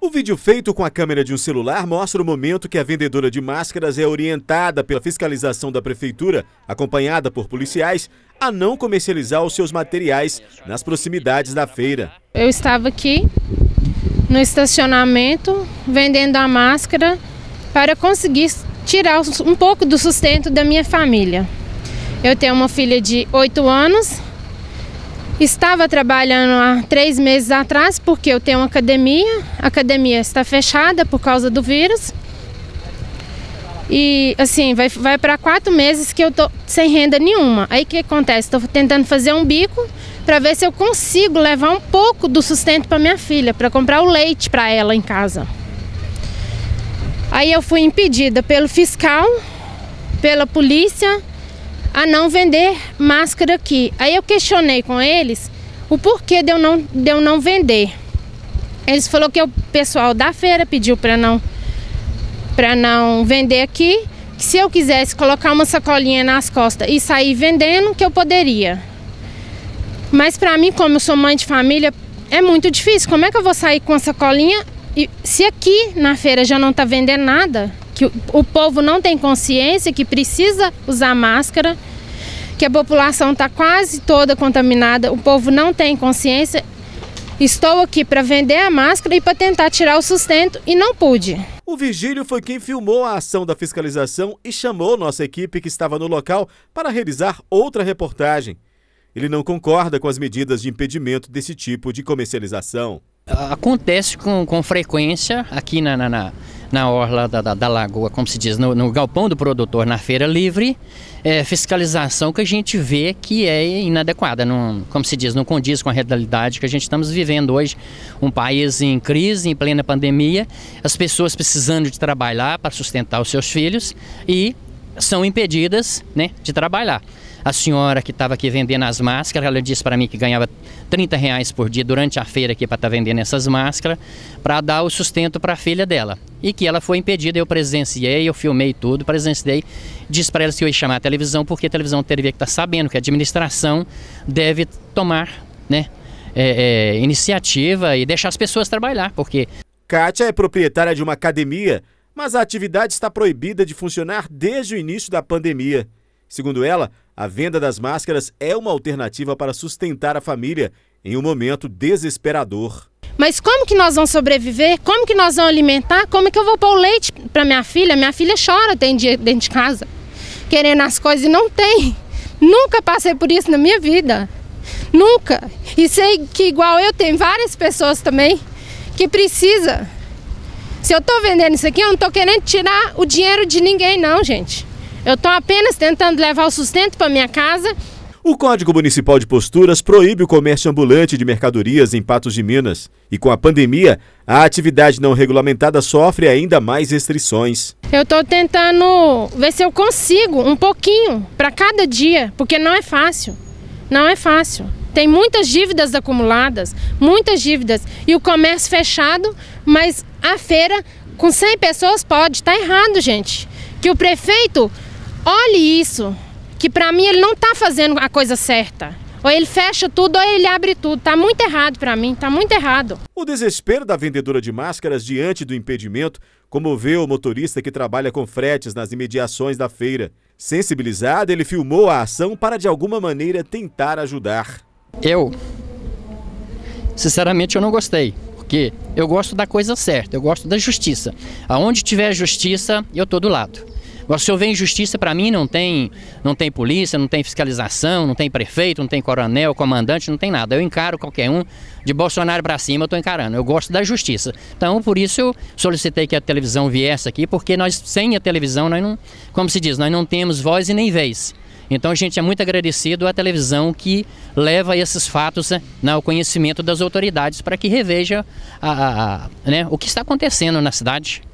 O vídeo feito com a câmera de um celular mostra o momento que a vendedora de máscaras é orientada pela fiscalização da prefeitura, acompanhada por policiais, a não comercializar os seus materiais nas proximidades da feira. Eu estava aqui no estacionamento vendendo a máscara para conseguir tirar um pouco do sustento da minha família. Eu tenho uma filha de 8 anos. Estava trabalhando há 3 meses atrás porque eu tenho uma academia. A academia está fechada por causa do vírus. E assim, vai para 4 meses que eu tô sem renda nenhuma. Aí o que acontece? Estou tentando fazer um bico para ver se eu consigo levar um pouco do sustento para minha filha, para comprar o leite para ela em casa. Aí eu fui impedida pelo fiscal, pela polícia, a não vender máscara aqui. Aí eu questionei com eles o porquê de eu não vender. Eles falaram que o pessoal da feira pediu para não vender aqui, que se eu quisesse colocar uma sacolinha nas costas e sair vendendo, que eu poderia. Mas para mim, como eu sou mãe de família, é muito difícil. Como é que eu vou sair com a sacolinha e se aqui na feira já não está vendendo nada? Que o povo não tem consciência que precisa usar máscara, que a população está quase toda contaminada, o povo não tem consciência. Estou aqui para vender a máscara e para tentar tirar o sustento e não pude. O Vigílio foi quem filmou a ação da fiscalização e chamou nossa equipe que estava no local para realizar outra reportagem. Ele não concorda com as medidas de impedimento desse tipo de comercialização. Acontece com frequência aqui na orla da lagoa, como se diz, no galpão do produtor, na feira livre, fiscalização que a gente vê que é inadequada, como se diz, não condiz com a realidade que a gente estamos vivendo hoje. Um país em crise, em plena pandemia, as pessoas precisando de trabalhar para sustentar os seus filhos e são impedidas, né, de trabalhar. A senhora que estava aqui vendendo as máscaras, ela disse para mim que ganhava R$30 por dia durante a feira aqui para estar vendendo essas máscaras, para dar o sustento para a filha dela. E que ela foi impedida, eu presenciei, eu filmei tudo, presenciei, disse para ela que eu ia chamar a televisão, porque a televisão teria que estar sabendo que a administração deve tomar, né, iniciativa e deixar as pessoas trabalhar, porque... Kátia é proprietária de uma academia, mas a atividade está proibida de funcionar desde o início da pandemia. Segundo ela, a venda das máscaras é uma alternativa para sustentar a família em um momento desesperador. Mas como que nós vamos sobreviver? Como que nós vamos alimentar? Como é que eu vou pôr o leite para minha filha? Minha filha chora dentro de casa, querendo as coisas e não tem. Nunca passei por isso na minha vida. Nunca. E sei que igual eu, tem várias pessoas também que precisam. Se eu estou vendendo isso aqui, eu não estou querendo tirar o dinheiro de ninguém não, gente. Eu estou apenas tentando levar o sustento para minha casa. O Código Municipal de Posturas proíbe o comércio ambulante de mercadorias em Patos de Minas. E com a pandemia, a atividade não regulamentada sofre ainda mais restrições. Eu estou tentando ver se eu consigo um pouquinho para cada dia, porque não é fácil. Não é fácil. Tem muitas dívidas acumuladas, muitas dívidas. E o comércio fechado, mas a feira com 100 pessoas pode. Está errado, gente. Que o prefeito... olhe isso, que para mim ele não está fazendo a coisa certa. Ou ele fecha tudo ou ele abre tudo. Está muito errado para mim, está muito errado. O desespero da vendedora de máscaras diante do impedimento comoveu o motorista que trabalha com fretes nas imediações da feira. Sensibilizado, ele filmou a ação para de alguma maneira tentar ajudar. Sinceramente, eu não gostei. Porque eu gosto da coisa certa, eu gosto da justiça. Aonde tiver justiça, eu estou do lado. Agora, se eu ver injustiça, para mim não tem polícia, não tem fiscalização, não tem prefeito, não tem coronel, comandante, não tem nada. Eu encaro qualquer um, de Bolsonaro para cima eu estou encarando. Eu gosto da justiça. Então, por isso eu solicitei que a televisão viesse aqui, porque nós, sem a televisão, nós não, como se diz, nós não temos voz e nem vez. Então a gente é muito agradecido à televisão que leva esses fatos, né, ao conhecimento das autoridades para que reveja né, o que está acontecendo na cidade.